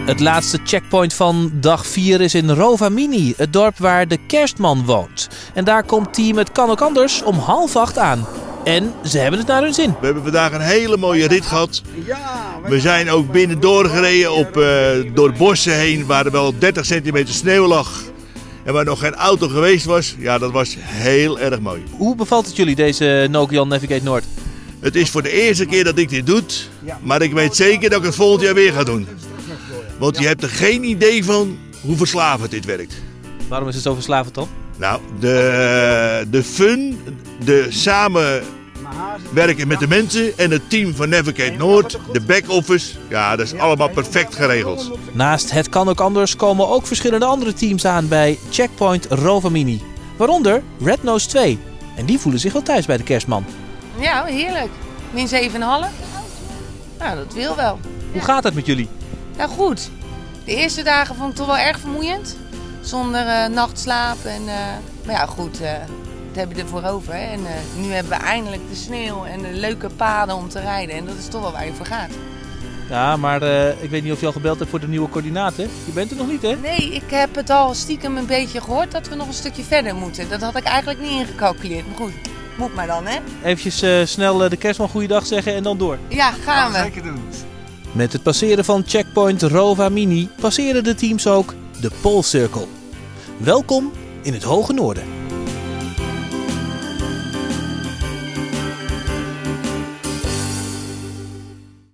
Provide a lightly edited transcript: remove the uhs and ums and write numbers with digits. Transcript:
Het laatste checkpoint van dag 4 is in Rovamini, het dorp waar de kerstman woont. En daar komt team Het Kan Ook Anders om 7:30 aan. En ze hebben het naar hun zin. We hebben vandaag een hele mooie rit gehad. We zijn ook binnen doorgereden door bossen heen waar er wel 30 centimeter sneeuw lag. En waar nog geen auto geweest was. Ja, dat was heel erg mooi. Hoe bevalt het jullie, deze Nokian Navigate Noord? Het is voor de eerste keer dat ik dit doe. Maar ik weet zeker dat ik het volgend jaar weer ga doen. Want je hebt er geen idee van hoe verslavend dit werkt. Waarom is het zo verslavend dan? Nou, de fun, de samenwerken met de mensen en het team van Navigate Noord, de back-office, ja, dat is allemaal perfect geregeld. Naast Het Kan Ook Anders komen ook verschillende andere teams aan bij Checkpoint Rovamini. Waaronder Red Nose 2. En die voelen zich wel thuis bij de kerstman. Ja, heerlijk. Min 7,5. Nou, dat wil wel. Hoe gaat het met jullie? Nou goed. De eerste dagen vond ik toch wel erg vermoeiend. Zonder nachtslaap. Maar ja, goed. Dat hebben we ervoor over. Hè. En nu hebben we eindelijk de sneeuw en de leuke paden om te rijden. En dat is toch wel waar je voor gaat. Ja, maar ik weet niet of je al gebeld hebt voor de nieuwe coördinaten. Je bent er nog niet, hè? Nee, ik heb het al stiekem een beetje gehoord dat we nog een stukje verder moeten. Dat had ik eigenlijk niet ingecalculeerd. Maar goed, moet maar dan, hè? Eventjes snel de kerstman goeiedag zeggen en dan door. Ja, gaan we. Zeker doen. Met het passeren van Checkpoint Rovamini passeren de teams ook de Poolcirkel. Welkom in het Hoge Noorden.